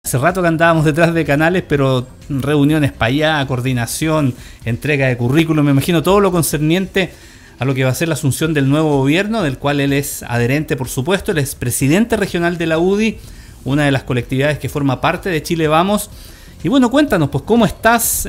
Hace rato que andábamos detrás de Canales, pero reuniones para allá, coordinación, entrega de currículum, me imagino todo lo concerniente a lo que va a ser la asunción del nuevo gobierno, del cual él es adherente, por supuesto. Él es presidente regional de la UDI, una de las colectividades que forma parte de Chile Vamos. Y bueno, cuéntanos, pues, ¿cómo estás?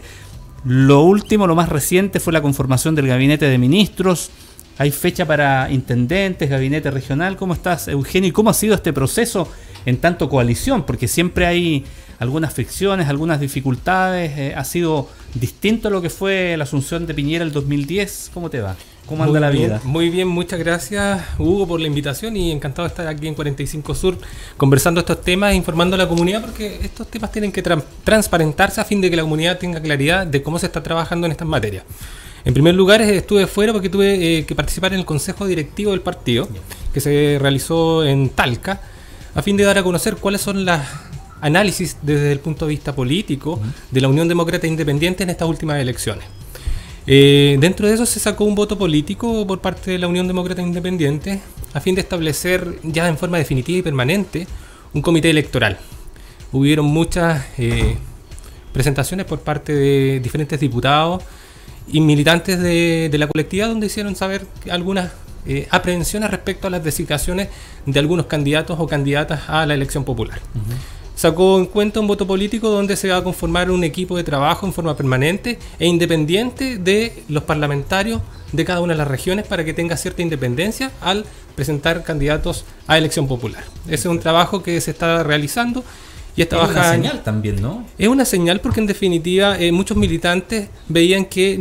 Lo último, lo más reciente fue la conformación del gabinete de ministros. Hay fecha para intendentes, gabinete regional. ¿Cómo estás, Eugenio? ¿Y cómo ha sido este proceso en tanto coalición? Porque siempre hay algunas fricciones, algunas dificultades. ¿Ha sido distinto a lo que fue la asunción de Piñera el 2010? ¿Cómo te va? ¿Cómo anda la vida? Muy bien, muchas gracias, Hugo, por la invitación, y encantado de estar aquí en 45 Sur conversando estos temas, informando a la comunidad, porque estos temas tienen que transparentarse a fin de que la comunidad tenga claridad de cómo se está trabajando en estas materias. En primer lugar, estuve fuera porque tuve que participar en el consejo directivo del partido, que se realizó en Talca, a fin de dar a conocer cuáles son los análisis desde el punto de vista político de la Unión Demócrata Independiente en estas últimas elecciones. Dentro de eso se sacó un voto político por parte de la Unión Demócrata Independiente a fin de establecer ya en forma definitiva y permanente un comité electoral. Hubieron muchas presentaciones por parte de diferentes diputados y militantes de la colectividad, donde hicieron saber algunas aprehensiones respecto a las designaciones de algunos candidatos o candidatas a la elección popular. Sacó en cuenta un voto político donde se va a conformar un equipo de trabajo en forma permanente e independiente de los parlamentarios de cada una de las regiones, para que tenga cierta independencia al presentar candidatos a elección popular. Ese es un trabajo que se está realizando. Y esta es una señal también, ¿no? Es una señal porque en definitiva muchos militantes veían que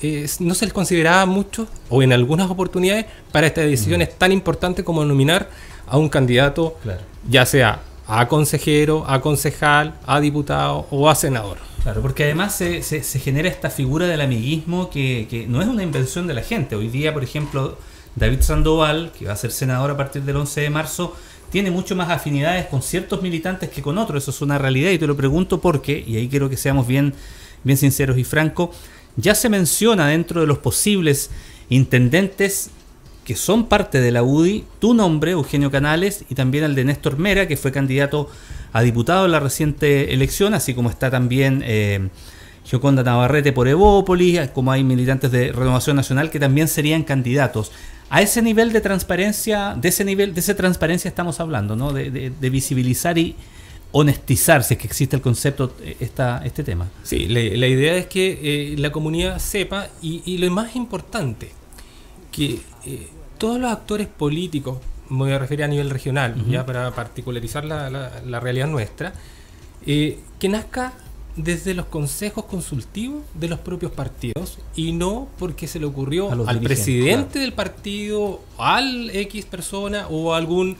no se les consideraba mucho, o en algunas oportunidades, para estas decisiones tan importantes como nominar a un candidato, ya sea a consejero, a concejal, a diputado o a senador. Claro, porque además se genera esta figura del amiguismo que no es una invención de la gente. Hoy día, por ejemplo, David Sandoval, que va a ser senador a partir del 11 de marzo, tiene mucho más afinidades con ciertos militantes que con otros. Eso es una realidad, y te lo pregunto porque, y ahí quiero que seamos bien sinceros y francos, ya se menciona dentro de los posibles intendentes que son parte de la UDI tu nombre, Eugenio Canales, y también el de Néstor Mera, que fue candidato a diputado en la reciente elección, así como está también Gioconda Navarrete por Evópolis, como hay militantes de Renovación Nacional que también serían candidatos. A ese nivel de transparencia, de esa transparencia estamos hablando, ¿no? De visibilizar y honestizar, si es que existe el concepto, este tema. Sí, la idea es que la comunidad sepa, y lo más importante, que todos los actores políticos, me voy a referir a nivel regional, ya para particularizar la realidad nuestra, que nazca desde los consejos consultivos de los propios partidos, y no porque se le ocurrió al presidente del partido, al X persona o a algún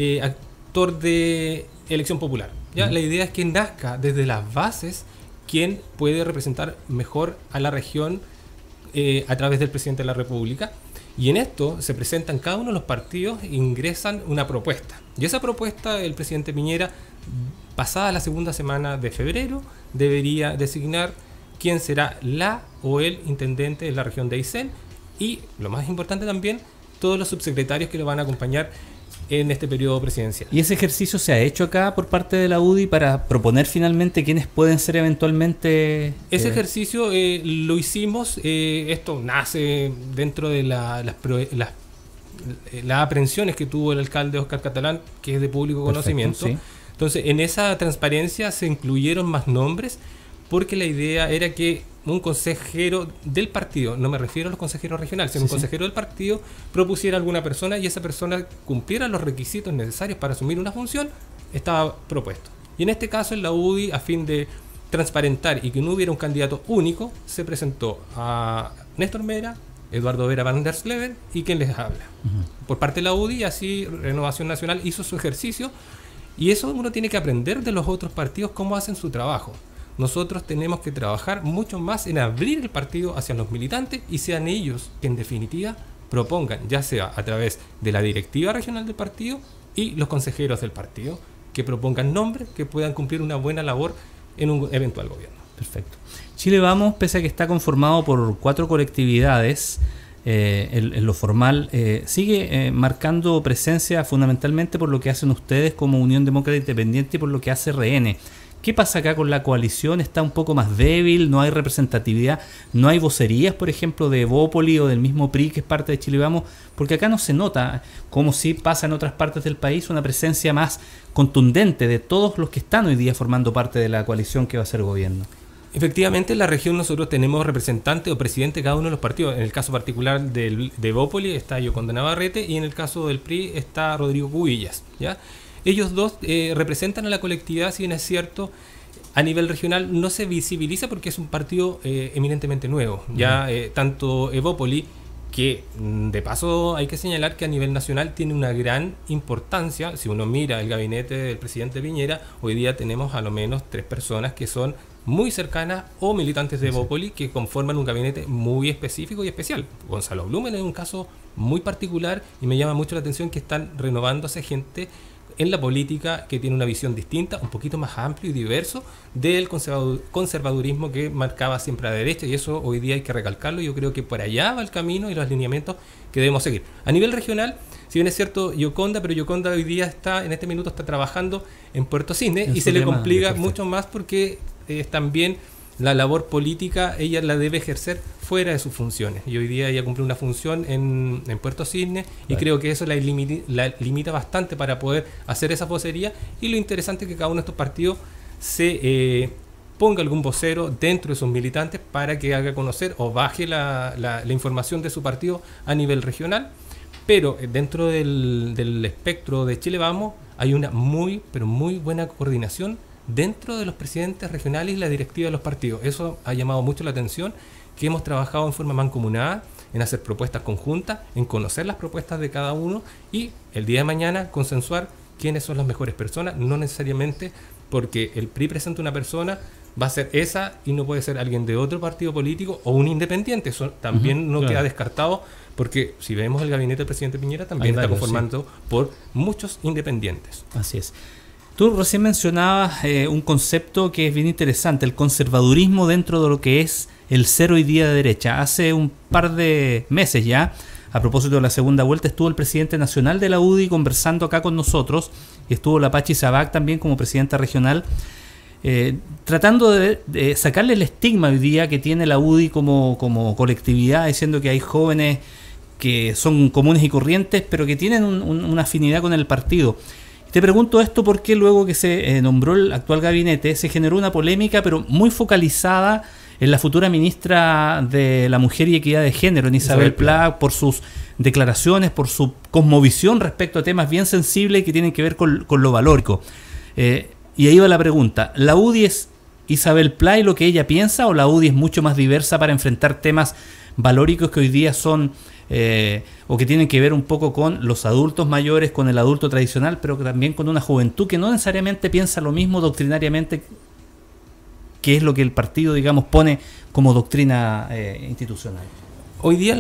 actor de elección popular. ¿Ya? La idea es que nazca desde las bases quien puede representar mejor a la región a través del presidente de la República. Y en esto se presentan cada uno de los partidos, ingresan una propuesta. Y esa propuesta, el presidente Piñera, pasada la segunda semana de febrero, debería designar quién será la o el intendente de la región de Aysén, y, lo más importante también, todos los subsecretarios que lo van a acompañar en este periodo presidencial. ¿Y ese ejercicio se ha hecho acá por parte de la UDI para proponer finalmente quiénes pueden ser eventualmente? Ese ejercicio lo hicimos. Esto nace dentro de las aprehensiones que tuvo el alcalde Óscar Catalán, que es de público conocimiento. Sí. Entonces, en esa transparencia se incluyeron más nombres, porque la idea era que un consejero del partido, no me refiero a los consejeros regionales, sino un consejero del partido, propusiera a alguna persona, y esa persona cumpliera los requisitos necesarios para asumir una función, estaba propuesto. Y en este caso, en la UDI, a fin de transparentar y que no hubiera un candidato único, se presentó a Néstor Mera, Eduardo Vera van der Sleven y quien les habla. Por parte de la UDI, así Renovación Nacional hizo su ejercicio, y eso uno tiene que aprender de los otros partidos cómo hacen su trabajo. Nosotros tenemos que trabajar mucho más en abrir el partido hacia los militantes, y sean ellos que en definitiva propongan, ya sea a través de la directiva regional del partido y los consejeros del partido, que propongan nombres que puedan cumplir una buena labor en un eventual gobierno. Perfecto. Chile Vamos, pese a que está conformado por 4 colectividades, en lo formal, sigue marcando presencia fundamentalmente por lo que hacen ustedes como Unión Demócrata Independiente y por lo que hace RN. ¿Qué pasa acá con la coalición? ¿Está un poco más débil? ¿No hay representatividad? ¿No hay vocerías, por ejemplo, de Evópoli o del mismo PRI, que es parte de Chile Vamos? Porque acá no se nota, como si pasa en otras partes del país, una presencia más contundente de todos los que están hoy día formando parte de la coalición que va a ser gobierno. Efectivamente, en la región nosotros tenemos representante o presidente de cada uno de los partidos. En el caso particular de Evópoli está Yoconda Navarrete y en el caso del PRI está Rodrigo Cubillas, ¿ya? Ellos dos representan a la colectividad, si bien es cierto, a nivel regional no se visibiliza porque es un partido eminentemente nuevo. Ya tanto Evópoli, que de paso hay que señalar que a nivel nacional tiene una gran importancia. Si uno mira el gabinete del presidente Piñera, hoy día tenemos a lo menos 3 personas que son muy cercanas o militantes de Evópoli que conforman un gabinete muy específico y especial. Gonzalo Blumen es un caso muy particular y me llama mucho la atención que están renovándose gente en la política que tiene una visión distinta, un poquito más amplio y diverso del conservadurismo que marcaba siempre a la derecha, y eso hoy día hay que recalcarlo. Yo creo que por allá va el camino y los lineamientos que debemos seguir. A nivel regional, si bien es cierto Yoconda, pero Yoconda hoy día en este minuto está trabajando en Puerto Cisne y se le complica mucho más porque también la labor política ella la debe ejercer fuera de sus funciones, y hoy día ella cumple una función en Puerto Cisne y creo que eso la limita bastante para poder hacer esa vocería. Y lo interesante es que cada uno de estos partidos se ponga algún vocero dentro de sus militantes para que haga conocer o baje la información de su partido a nivel regional. Pero dentro del espectro de Chile Vamos hay una pero muy buena coordinación dentro de los presidentes regionales y la directiva de los partidos. Eso ha llamado mucho la atención, que hemos trabajado en forma mancomunada, en hacer propuestas conjuntas, en conocer las propuestas de cada uno y el día de mañana consensuar quiénes son las mejores personas, no necesariamente porque el PRI presenta una persona, va a ser esa y no puede ser alguien de otro partido político o un independiente. Eso también no queda descartado, porque si vemos el gabinete del presidente Piñera también está conformado por muchos independientes. Así es. Tú recién mencionabas un concepto que es bien interesante, el conservadurismo dentro de lo que es el ser hoy día de derecha. Hace un par de meses ya, a propósito de la segunda vuelta, estuvo el presidente nacional de la UDI conversando acá con nosotros, y estuvo la Pachi Sabac también como presidenta regional, tratando de sacarle el estigma hoy día que tiene la UDI como colectividad, diciendo que hay jóvenes que son comunes y corrientes, pero que tienen una afinidad con el partido. Te pregunto esto porque luego que se nombró el actual gabinete se generó una polémica, pero muy focalizada en la futura ministra de la Mujer y Equidad de Género, en Isabel Pla, por sus declaraciones, por su cosmovisión respecto a temas bien sensibles que tienen que ver con lo valórico. Y ahí va la pregunta, ¿la UDI es Isabel Pla y lo que ella piensa, o la UDI es mucho más diversa para enfrentar temas valóricos que hoy día son o que tienen que ver un poco con los adultos mayores, con el adulto tradicional, pero que también con una juventud que no necesariamente piensa lo mismo doctrinariamente, que es lo que el partido, digamos, pone como doctrina institucional? Hoy día,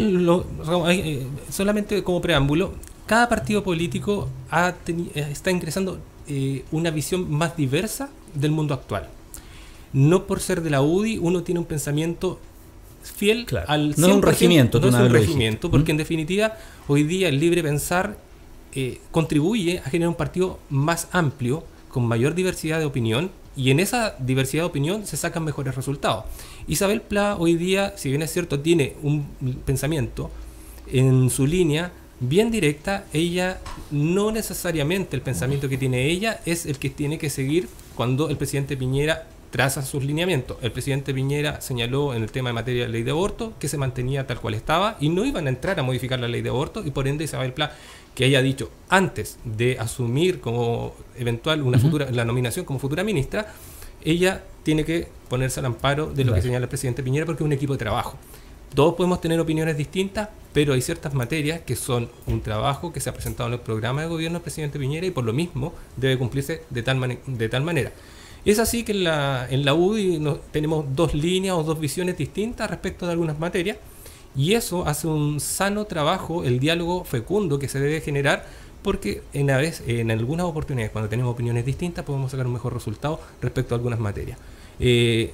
solamente como preámbulo, cada partido político está ingresando una visión más diversa del mundo actual. No por ser de la UDI uno tiene un pensamiento fiel al 100%, no es un regimiento, no es un regimiento, porque en definitiva hoy día el libre pensar contribuye a generar un partido más amplio, con mayor diversidad de opinión, y en esa diversidad de opinión se sacan mejores resultados. Isabel Pla hoy día, si bien es cierto, tiene un pensamiento en su línea bien directa. Ella no necesariamente el pensamiento que tiene ella es el que tiene que seguir cuando el presidente Piñera traza sus lineamientos. El presidente Piñera señaló en el tema de materia de ley de aborto que se mantenía tal cual estaba y no iban a entrar a modificar la ley de aborto, y por ende Isabel Pla, que haya dicho antes de asumir como eventual la nominación como futura ministra, ella tiene que ponerse al amparo de lo que señala el presidente Piñera, porque es un equipo de trabajo. Todos podemos tener opiniones distintas, pero hay ciertas materias que son un trabajo que se ha presentado en el programa de gobierno del presidente Piñera y por lo mismo debe cumplirse de tal manera. Es así que en la UDI tenemos dos líneas o dos visiones distintas respecto de algunas materias, y eso hace un sano trabajo, el diálogo fecundo que se debe generar, porque en algunas oportunidades, cuando tenemos opiniones distintas, podemos sacar un mejor resultado respecto a algunas materias.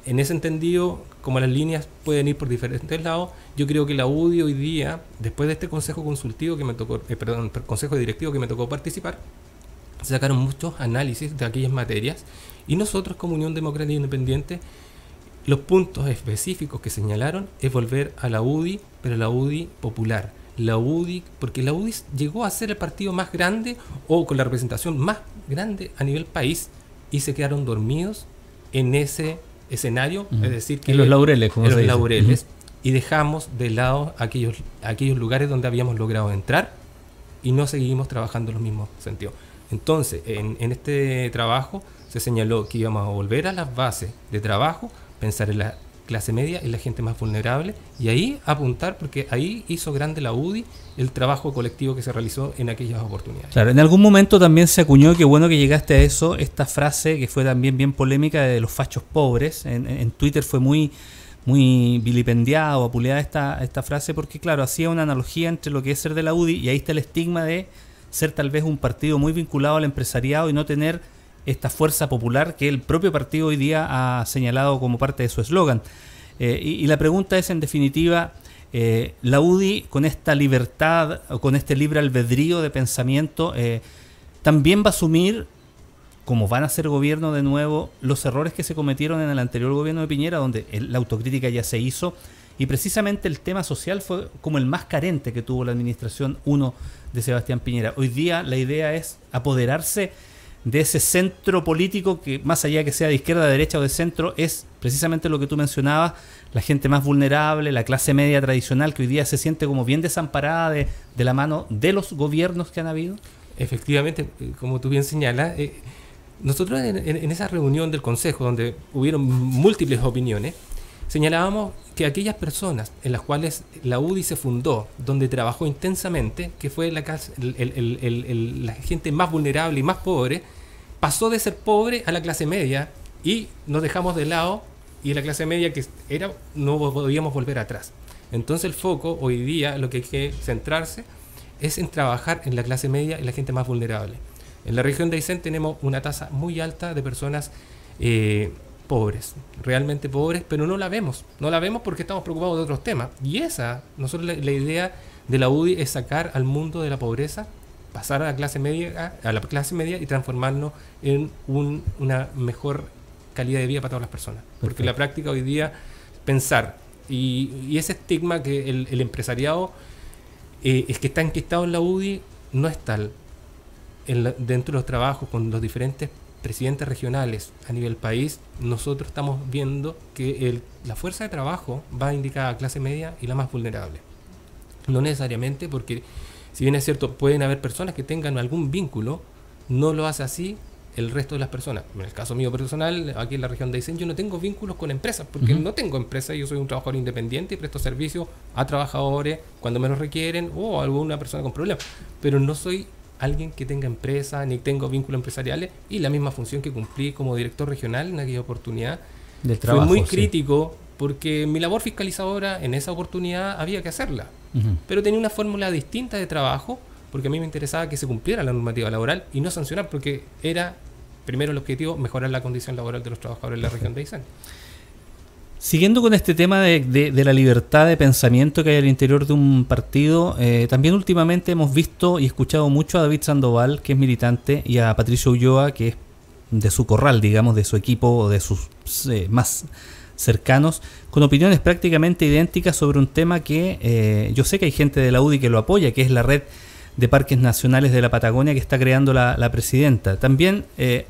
En ese entendido, como las líneas pueden ir por diferentes lados, yo creo que la UDI hoy día, después de este consejo consultivo que me tocó, consejo directivo que me tocó participar, sacaron muchos análisis de aquellas materias, y nosotros como Unión Democrática Independiente, los puntos específicos que señalaron es volver a la UDI, pero la UDI popular. La UDI, porque la UDI llegó a ser el partido más grande o con la representación más grande a nivel país, y se quedaron dormidos en ese escenario, es decir, que en los laureles, como en se los dice. laureles, y dejamos de lado aquellos lugares donde habíamos logrado entrar y no seguimos trabajando en los mismos sentidos. Entonces, en este trabajo se señaló que íbamos a volver a las bases de trabajo, pensar en la clase media y la gente más vulnerable, y ahí apuntar, porque ahí hizo grande la UDI el trabajo colectivo que se realizó en aquellas oportunidades. Claro, en algún momento también se acuñó, qué bueno que llegaste a eso, esta frase que fue también bien polémica de los fachos pobres. En Twitter fue muy vilipendiada o apuleada esta frase, porque claro, hacía una analogía entre lo que es ser de la UDI, y ahí está el estigma de ser tal vez un partido muy vinculado al empresariado y no tener esta fuerza popular que el propio partido hoy día ha señalado como parte de su eslogan. Y la pregunta es, en definitiva, la UDI con esta libertad o con este libre albedrío de pensamiento también va a asumir, como van a ser gobierno de nuevo, los errores que se cometieron en el anterior gobierno de Piñera, donde la autocrítica ya se hizo, y precisamente el tema social fue como el más carente que tuvo la administración 1 de Sebastián Piñera. Hoy día la idea es apoderarse de ese centro político que, más allá que sea de izquierda, de derecha o de centro, es precisamente lo que tú mencionabas, la gente más vulnerable, la clase media tradicional, que hoy día se siente como bien desamparada de la mano de los gobiernos que han habido. Efectivamente, como tú bien señalas, nosotros en esa reunión del Consejo, donde hubieron múltiples opiniones, señalábamos que aquellas personas en las cuales la UDI se fundó, donde trabajó intensamente, que fue la gente más vulnerable y más pobre, pasó de ser pobre a la clase media, y nos dejamos de lado, y la clase media que era, no podíamos volver atrás. Entonces el foco hoy día, lo que hay que centrarse es en trabajar en la clase media y la gente más vulnerable. En la región de Aysén tenemos una tasa muy alta de personas pobres, realmente pobres, pero no la vemos porque estamos preocupados de otros temas. Y nosotros la idea de la UDI es sacar al mundo de la pobreza, pasar a la clase media y transformarnos en una mejor calidad de vida para todas las personas. Porque Perfecto. la práctica hoy día, pensar, y ese estigma que el empresariado es que está enquistado en la UDI, no es tal. Dentro de los trabajos con los diferentes presidentes regionales a nivel país, nosotros estamos viendo que la fuerza de trabajo va a indicar a clase media y la más vulnerable. No necesariamente, porque si bien es cierto, pueden haber personas que tengan algún vínculo, no lo hace así el resto de las personas. En el caso mío personal, aquí en la región de Aysén, yo no tengo vínculos con empresas, porque no tengo empresa, yo soy un trabajador independiente y presto servicio a trabajadores cuando me lo requieren, o a alguna persona con problemas, pero no soy alguien que tenga empresa, ni tengo vínculos empresariales, y la misma función que cumplí como director regional en aquella oportunidad. Del trabajo, fue muy sí. crítico, porque mi labor fiscalizadora en esa oportunidad había que hacerla, pero tenía una fórmula distinta de trabajo, porque a mí me interesaba que se cumpliera la normativa laboral y no sancionar, porque era primero el objetivo, mejorar la condición laboral de los trabajadores de la región de Aysén. Siguiendo con este tema de la libertad de pensamiento que hay al interior de un partido, también últimamente hemos visto y escuchado mucho a David Sandoval, que es militante, y a Patricio Ulloa, que es de su corral, digamos, de su equipo o de sus más cercanos, con opiniones prácticamente idénticas sobre un tema que yo sé que hay gente de la UDI que lo apoya, que es la red de parques nacionales de la Patagonia que está creando la presidenta. También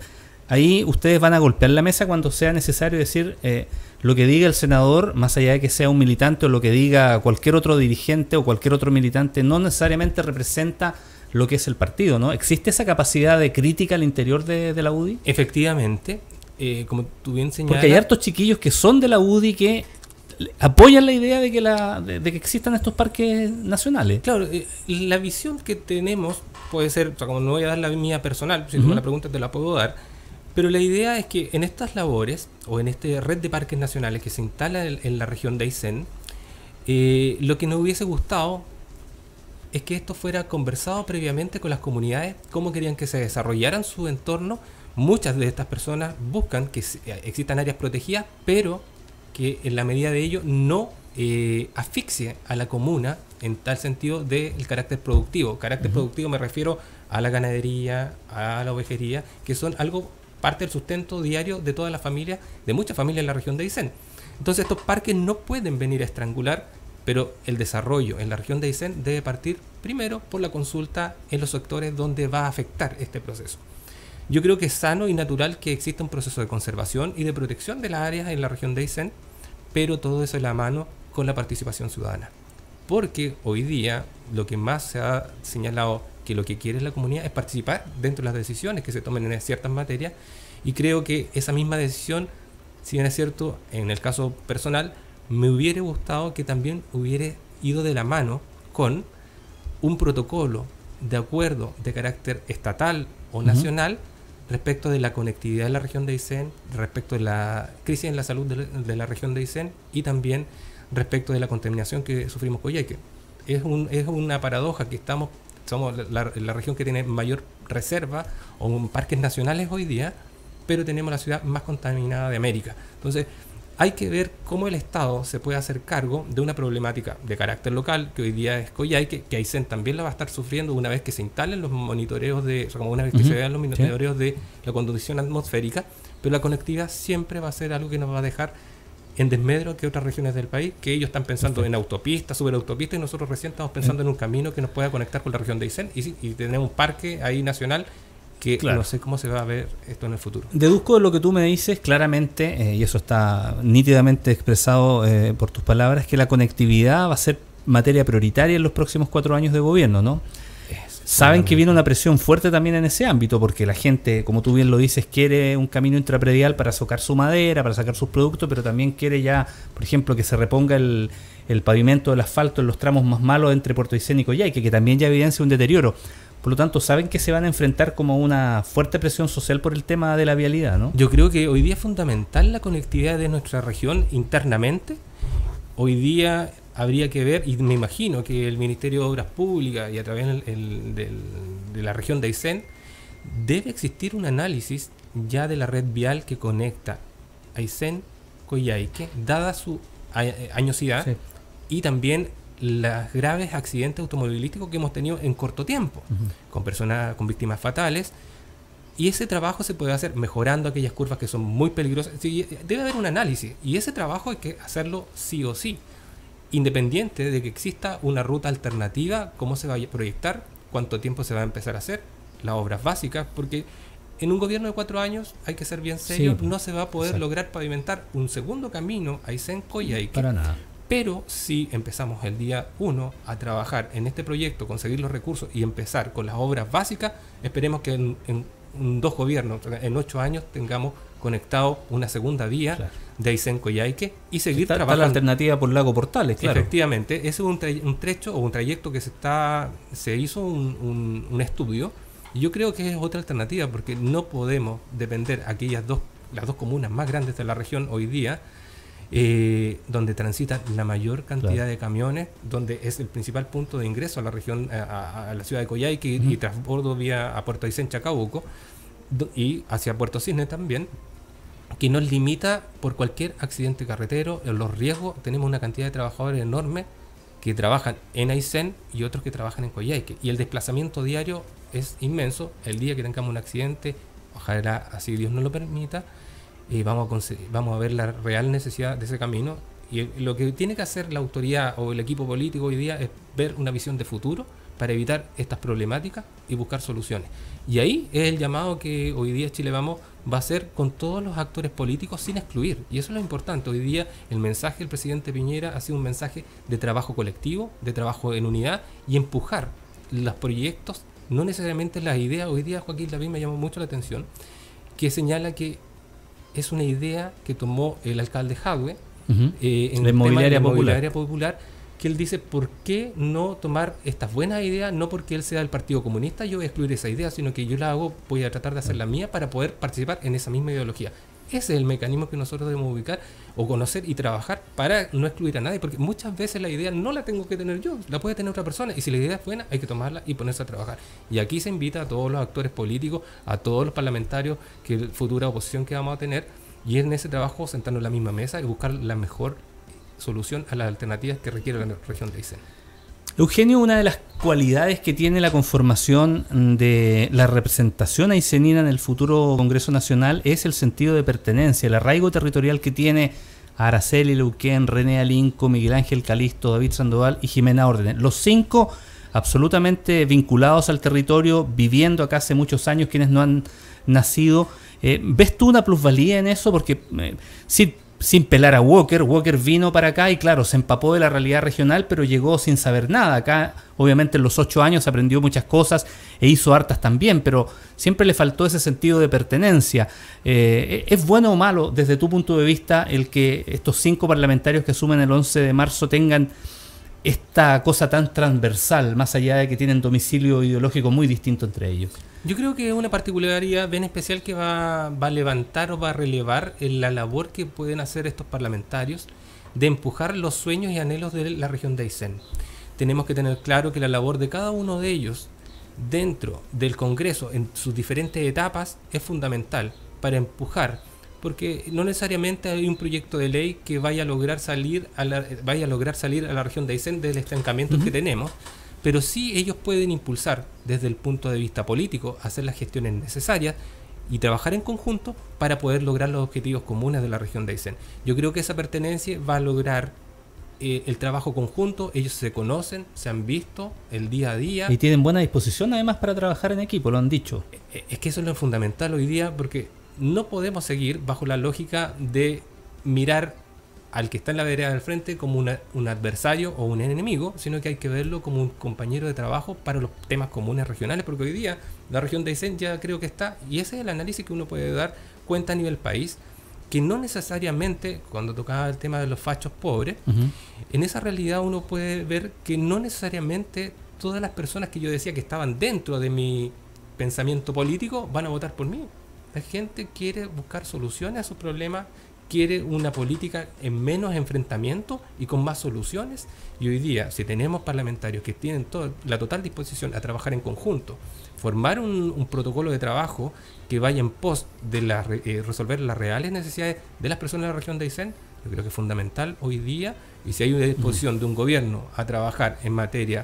ahí ustedes van a golpear la mesa cuando sea necesario decir lo que diga el senador, más allá de que sea un militante, o lo que diga cualquier otro dirigente o cualquier otro militante, no necesariamente representa lo que es el partido, ¿no? ¿Existe esa capacidad de crítica al interior de la UDI? Efectivamente, como tú bien señalas... Porque hay hartos chiquillos que son de la UDI que apoyan la idea de que existan estos parques nacionales. Claro, la visión que tenemos puede ser, o sea, como no voy a dar la mía personal, si tú me la preguntas te la puedo dar, pero la idea es que en estas labores, o en esta red de parques nacionales que se instala en la región de Aysén, lo que nos hubiese gustado es que esto fuera conversado previamente con las comunidades, cómo querían que se desarrollaran su entorno, muchas de estas personas buscan que existan áreas protegidas, pero que en la medida de ello no asfixie a la comuna en tal sentido del carácter productivo. Carácter productivo me refiero a la ganadería, a la ovejería, que son algo parte del sustento diario de todas las familias, de muchas familias en la región de Aysén. Entonces estos parques no pueden venir a estrangular, pero el desarrollo en la región de Aysén debe partir primero por la consulta en los sectores donde va a afectar este proceso. Yo creo que es sano y natural que exista un proceso de conservación y de protección de las áreas en la región de Aysén, pero todo eso de la mano con la participación ciudadana. Porque hoy día lo que más se ha señalado que lo que quiere la comunidad es participar dentro de las decisiones que se tomen en ciertas materias, y creo que esa misma decisión, si bien es cierto, en el caso personal, me hubiera gustado que también hubiera ido de la mano con un protocolo de acuerdo de carácter estatal o nacional respecto de la conectividad de la región de Aysén, respecto de la crisis en la salud de la región de Aysén y también respecto de la contaminación que sufrimos Coyhaique. Es una paradoja que somos la región que tiene mayor reserva o parques nacionales hoy día, pero tenemos la ciudad más contaminada de América. Entonces, hay que ver cómo el Estado se puede hacer cargo de una problemática de carácter local, que hoy día es Coyhaique, que Aysén también la va a estar sufriendo una vez que se instalen los monitoreos una vez que se vean los monitoreos de la condición atmosférica, pero la conectividad siempre va a ser algo que nos va a dejar en desmedro que otras regiones del país, que ellos están pensando en autopistas, superautopistas, y nosotros recién estamos pensando en un camino que nos pueda conectar con la región de Aysén, y tenemos un parque ahí nacional que no sé cómo se va a ver esto en el futuro. Deduzco de lo que tú me dices claramente, y eso está nítidamente expresado por tus palabras, que la conectividad va a ser materia prioritaria en los próximos 4 años de gobierno, ¿no? Saben que viene una presión fuerte también en ese ámbito, porque la gente, como tú bien lo dices, quiere un camino intrapredial para sacar su madera, para sacar sus productos, pero también quiere ya, por ejemplo, que se reponga el pavimento del asfalto en los tramos más malos entre Puerto Aysén y Coyhaique, que también ya evidencia un deterioro. Por lo tanto, saben que se van a enfrentar como una fuerte presión social por el tema de la vialidad, ¿no? Yo creo que hoy día es fundamental la conectividad de nuestra región internamente. Hoy día habría que ver, y me imagino que el Ministerio de Obras Públicas y a través de la región de Aysén debe existir un análisis ya de la red vial que conecta Aysén, Coyhaique, dada su añosidad y también los graves accidentes automovilísticos que hemos tenido en corto tiempo, con personas con víctimas fatales. Y ese trabajo se puede hacer mejorando aquellas curvas que son muy peligrosas. Sí, debe haber un análisis, y ese trabajo hay que hacerlo sí o sí, independiente de que exista una ruta alternativa, cómo se va a proyectar, cuánto tiempo se va a empezar a hacer, las obras básicas, porque en un gobierno de 4 años, hay que ser bien serio, no se va a poder lograr pavimentar un segundo camino a Aysén-Coyhaique. Para nada. Pero si empezamos el día 1 a trabajar en este proyecto, conseguir los recursos y empezar con las obras básicas, esperemos que en 2 gobiernos, en 8 años, tengamos conectado una segunda vía de Aysén-Coyhaique y seguir trabajando. Está la alternativa por Lago Portales, claro. Efectivamente, ese es un trecho o un trayecto que se hizo un estudio, y yo creo que es otra alternativa, porque no podemos depender las dos comunas más grandes de la región hoy día, donde transitan la mayor cantidad de camiones, donde es el principal punto de ingreso a la región, a la ciudad de Coyhaique y transbordo vía a Puerto Aysén, Chacabuco, y hacia Puerto Cisne también, que nos limita por cualquier accidente carretero, los riesgos. Tenemos una cantidad de trabajadores enorme que trabajan en Aysén y otros que trabajan en Coyhaique, y el desplazamiento diario es inmenso. El día que tengamos un accidente, ojalá así Dios nos lo permita, vamos a ver la real necesidad de ese camino, y lo que tiene que hacer la autoridad o el equipo político hoy día es ver una visión de futuro para evitar estas problemáticas y buscar soluciones. Y ahí es el llamado que hoy día Chile Vamos va a hacer con todos los actores políticos sin excluir, y eso es lo importante. Hoy día el mensaje del presidente Piñera ha sido un mensaje de trabajo colectivo, de trabajo en unidad, y empujar los proyectos, no necesariamente las ideas. Hoy día Joaquín Lavín me llamó mucho la atención, que señala que es una idea que tomó el alcalde Jadwe en la inmobiliaria popular, que él dice, ¿por qué no tomar estas buenas ideas? No porque él sea del Partido Comunista, yo voy a excluir esa idea, sino que yo la voy a tratar de hacer la mía para poder participar en esa misma ideología. Ese es el mecanismo que nosotros debemos ubicar o conocer y trabajar para no excluir a nadie, porque muchas veces la idea no la tengo que tener yo, la puede tener otra persona, y si la idea es buena hay que tomarla y ponerse a trabajar. Y aquí se invita a todos los actores políticos, a todos los parlamentarios, que futura oposición que vamos a tener, y en ese trabajo sentarnos en la misma mesa y buscar la mejor solución a las alternativas que requiere la región de Aysén. Eugenio, una de las cualidades que tiene la conformación de la representación aycenina en el futuro Congreso Nacional es el sentido de pertenencia, el arraigo territorial que tiene Araceli Leuquén, René Alinco, Miguel Ángel Calisto, David Sandoval y Jimena Órdenes. Los 5 absolutamente vinculados al territorio, viviendo acá hace muchos años, quienes no han nacido. ¿Ves tú una plusvalía en eso? Porque sin pelar a Walker vino para acá y claro, se empapó de la realidad regional, pero llegó sin saber nada. Acá obviamente en los 8 años aprendió muchas cosas e hizo hartas también, pero siempre le faltó ese sentido de pertenencia. ¿Es bueno o malo desde tu punto de vista el que estos 5 parlamentarios que asumen el 11 de marzo tengan esta cosa tan transversal, más allá de que tienen domicilio ideológico muy distinto entre ellos? Yo creo que es una particularidad bien especial que va a levantar o va a relevar en la labor que pueden hacer estos parlamentarios de empujar los sueños y anhelos de la región de Aysén. Tenemos que tener claro que la labor de cada uno de ellos dentro del Congreso en sus diferentes etapas es fundamental para empujar, porque no necesariamente hay un proyecto de ley que vaya a lograr salir a la región de Aysén del estancamiento que tenemos, pero sí ellos pueden impulsar desde el punto de vista político, hacer las gestiones necesarias y trabajar en conjunto para poder lograr los objetivos comunes de la región de Aysén. Yo creo que esa pertenencia va a lograr el trabajo conjunto. Ellos se conocen, se han visto el día a día. Y tienen buena disposición además para trabajar en equipo, lo han dicho. Es que eso es lo fundamental hoy día, porque no podemos seguir bajo la lógica de mirar al que está en la vereda del frente como un adversario o un enemigo, sino que hay que verlo como un compañero de trabajo para los temas comunes regionales, porque hoy día la región de Aysén ya creo que está, y ese es el análisis que uno puede dar cuenta a nivel país, que no necesariamente, cuando tocaba el tema de los fachos pobres, en esa realidad uno puede ver que no necesariamente todas las personas que yo decía que estaban dentro de mi pensamiento político van a votar por mí. La gente quiere buscar soluciones a sus problemas, quiere una política en menos enfrentamiento y con más soluciones. Y hoy día, si tenemos parlamentarios que tienen la total disposición a trabajar en conjunto, formar un protocolo de trabajo que vaya en pos de resolver las reales necesidades de las personas de la región de Aysén, yo creo que es fundamental hoy día. Y si hay una disposición de un gobierno a trabajar en materia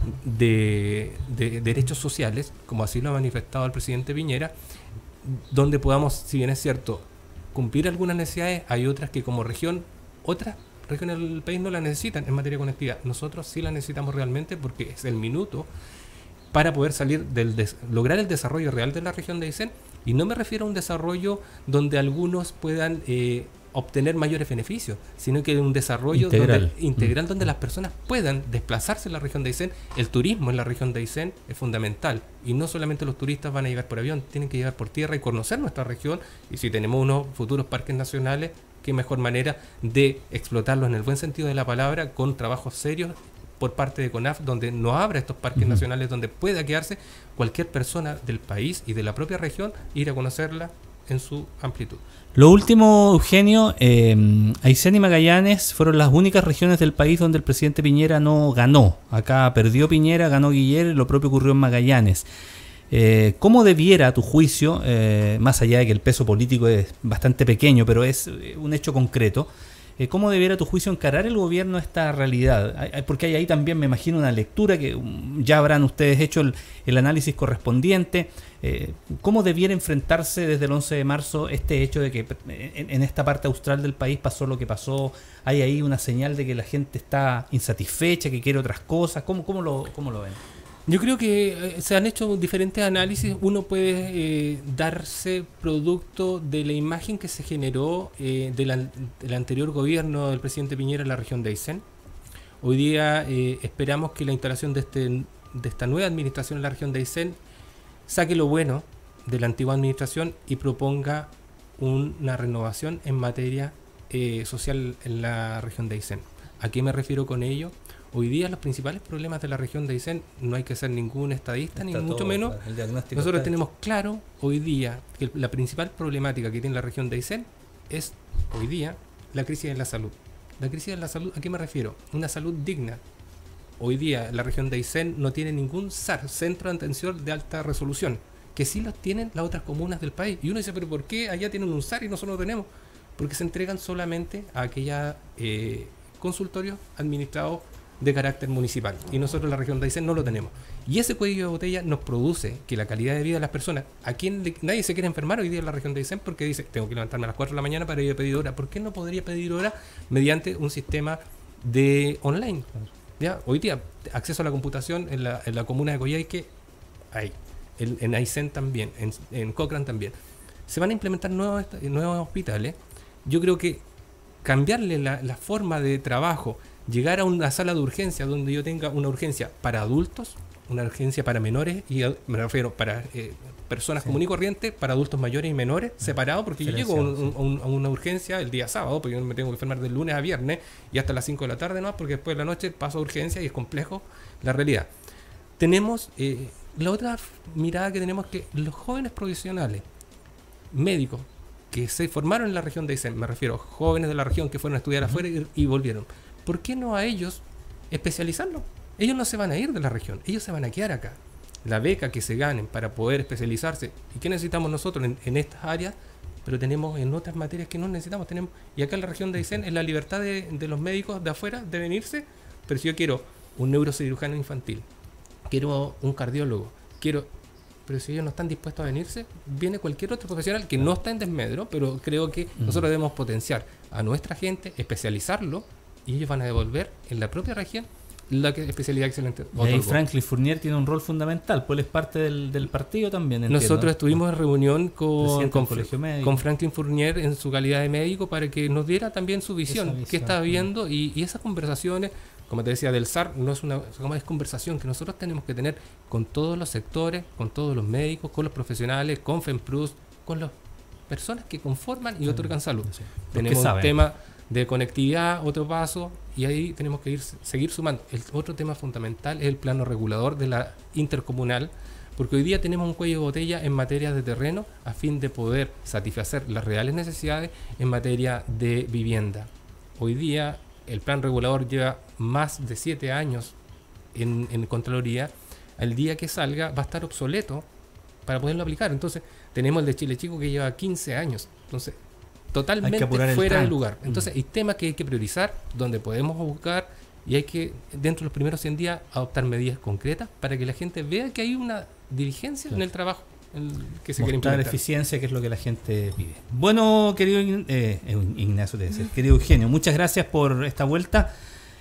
de derechos sociales, como así lo ha manifestado el presidente Piñera, donde podamos, si bien es cierto, cumplir algunas necesidades, hay otras que como región, otras regiones del país no la necesitan en materia de conectividad. Nosotros sí la necesitamos realmente, porque es el minuto para poder salir lograr el desarrollo real de la región de Aysén. Y no me refiero a un desarrollo donde algunos puedan obtener mayores beneficios, sino que un desarrollo integral donde las personas puedan desplazarse en la región de Aysén. El turismo en la región de Aysén es fundamental, y no solamente los turistas van a llegar por avión, tienen que llegar por tierra y conocer nuestra región. Y si tenemos unos futuros parques nacionales, qué mejor manera de explotarlos en el buen sentido de la palabra, con trabajos serios por parte de CONAF, donde no abra estos parques nacionales, donde pueda quedarse cualquier persona del país y de la propia región, ir a conocerla en su amplitud. Lo último, Eugenio, Aysén y Magallanes fueron las únicas regiones del país donde el presidente Piñera no ganó. Acá perdió Piñera, ganó Guillermo, lo propio ocurrió en Magallanes. ¿Cómo debiera, a tu juicio, más allá de que el peso político es bastante pequeño, pero es un hecho concreto, cómo debiera, a tu juicio, encarar el gobierno esta realidad? Porque hay ahí también, me imagino, una lectura que ya habrán ustedes hecho el análisis correspondiente. ¿Cómo debiera enfrentarse desde el 11 de marzo este hecho de que en esta parte austral del país pasó lo que pasó? ¿Hay ahí una señal de que la gente está insatisfecha, que quiere otras cosas? ¿Cómo lo ven? Yo creo que se han hecho diferentes análisis. Uno puede darse producto de la imagen que se generó del anterior gobierno del presidente Piñera en la región de Aysén. Hoy día esperamos que la instalación de esta nueva administración en la región de Aysén saque lo bueno de la antigua administración y proponga una renovación en materia social en la región de Aysén. ¿A qué me refiero con ello? Hoy día los principales problemas de la región de Aysén, no hay que ser ningún estadista, Está ni mucho menos. el diagnóstico Nosotros está tenemos claro hoy día que la principal problemática que tiene la región de Aysén es hoy día la crisis de la salud. La crisis de la salud, ¿a qué me refiero? Una salud digna. Hoy día la región de Aysén no tiene ningún SAR, Centro de Atención de Alta Resolución, que sí los tienen las otras comunas del país. Y uno dice, pero ¿por qué allá tienen un SAR y nosotros no tenemos? Porque se entregan solamente a aquellos consultorios administrados de carácter municipal, y nosotros en la región de Aysén no lo tenemos, y ese cuello de botella nos produce que la calidad de vida de las personas, nadie se quiere enfermar hoy día en la región de Aysén porque dice, tengo que levantarme a las 4 de la mañana para ir a pedir hora. ¿Por qué no podría pedir hora mediante un sistema de online? ¿Ya? Hoy día acceso a la computación en la comuna de Coyhaique hay, en Aysén también, en Cochrane también. Se van a implementar nuevos hospitales. Yo creo que cambiarle la forma de trabajo, llegar a una sala de urgencia donde yo tenga una urgencia para adultos, una urgencia para menores, y me refiero para personas comunes y corrientes, para adultos mayores y menores, separados, porque yo llego a una urgencia el día sábado, porque yo me tengo que enfermar de lunes a viernes y hasta las 5 de la tarde, ¿no? Porque después de la noche paso a urgencia y es complejo la realidad. Tenemos la otra mirada que tenemos, que los jóvenes profesionales médicos que se formaron en la región de Aysén, me refiero a jóvenes de la región que fueron a estudiar afuera y volvieron, ¿por qué no a ellos especializarlos? Ellos no se van a ir de la región, ellos se van a quedar acá. La beca que se ganen para poder especializarse, ¿y qué necesitamos nosotros en estas áreas? Pero tenemos en otras materias que no necesitamos. Y acá en la región de Aysén es la libertad de los médicos de afuera de venirse, pero si yo quiero un neurocirujano infantil, quiero un cardiólogo, pero si ellos no están dispuestos a venirse, viene cualquier otro profesional que no está en desmedro, pero creo que nosotros debemos potenciar a nuestra gente, especializarlo, y ellos van a devolver en la propia región la especialidad excelente. Y ahí Franklin Fournier tiene un rol fundamental, pues él es parte del partido también. Nosotros estuvimos en reunión con Franklin Fournier en su calidad de médico para que nos diera también su visión, qué está viendo, y esas conversaciones, como te decía, del SAR, no es conversación que nosotros tenemos que tener con todos los sectores, con todos los médicos, con los profesionales, con FEMPRUS, con las personas que conforman y otorgan salud. Sí. Tenemos un tema de conectividad, otro paso, y ahí tenemos que seguir sumando. El otro tema fundamental es el plano regulador de la intercomunal, porque hoy día tenemos un cuello de botella en materia de terreno a fin de poder satisfacer las reales necesidades en materia de vivienda. Hoy día el plan regulador lleva más de 7 años en Contraloría. Al día que salga va a estar obsoleto para poderlo aplicar. Entonces tenemos el de Chile Chico que lleva 15 años. Entonces totalmente fuera de lugar. Entonces hay temas que hay que priorizar, donde podemos buscar, y hay que, dentro de los primeros 100 días, adoptar medidas concretas para que la gente vea que hay una diligencia en el trabajo que se quiere implementar. Eficiencia, que es lo que la gente pide. Bueno, querido Ignacio, querido Eugenio, muchas gracias por esta vuelta,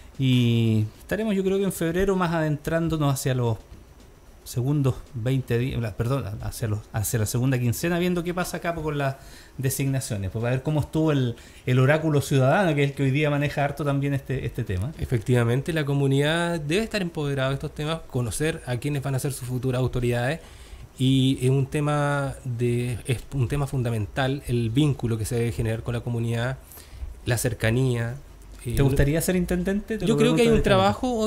y estaremos, yo creo que en febrero, más adentrándonos hacia los segundos 20 días, hacia la segunda quincena, viendo qué pasa acá con las designaciones, pues, para ver cómo estuvo el oráculo ciudadano, que es el que hoy día maneja harto también este tema. Efectivamente, la comunidad debe estar empoderada de estos temas, conocer a quiénes van a ser sus futuras autoridades, y es un tema fundamental el vínculo que se debe generar con la comunidad, la cercanía. ¿Te gustaría ser intendente? Yo creo que hay un trabajo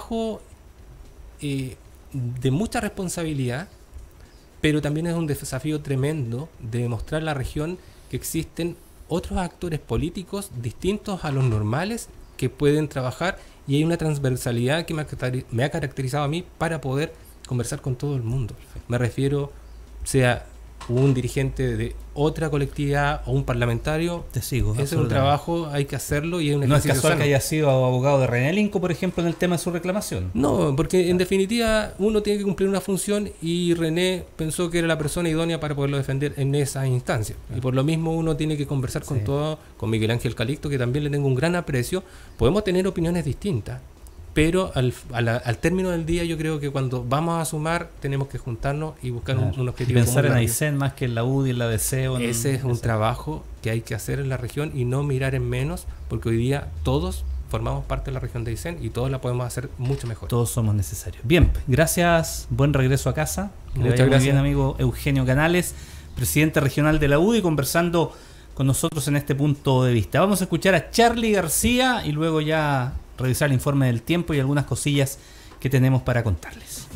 de mucha responsabilidad, pero también es un desafío tremendo de demostrar a la región que existen otros actores políticos distintos a los normales que pueden trabajar, y hay una transversalidad que me ha caracterizado a mí para poder conversar con todo el mundo. Me refiero, sea un dirigente de otra colectividad o un parlamentario. Te sigo. Ese es un trabajo, hay que hacerlo, y hay un ejercicio. No es casual que haya sido abogado de René Linco, por ejemplo, en el tema de su reclamación. No, porque en definitiva uno tiene que cumplir una función, y René pensó que era la persona idónea para poderlo defender en esa instancia. Y por lo mismo uno tiene que conversar con Miguel Ángel Calixto, que también le tengo un gran aprecio. Podemos tener opiniones distintas, pero al término del día, yo creo que cuando vamos a sumar tenemos que juntarnos y buscar un objetivo. Y pensar en Aysén más que en la UDI, en la DC. Ese es un trabajo que hay que hacer en la región y no mirar en menos, porque hoy día todos formamos parte de la región de Aysén y todos la podemos hacer mucho mejor. Todos somos necesarios. Bien, gracias, buen regreso a casa. Muchas gracias. Muy bien, amigo Eugenio Canales, presidente regional de la UDI, conversando con nosotros en este punto de vista. Vamos a escuchar a Charly García y luego ya revisar el informe del tiempo y algunas cosillas que tenemos para contarles.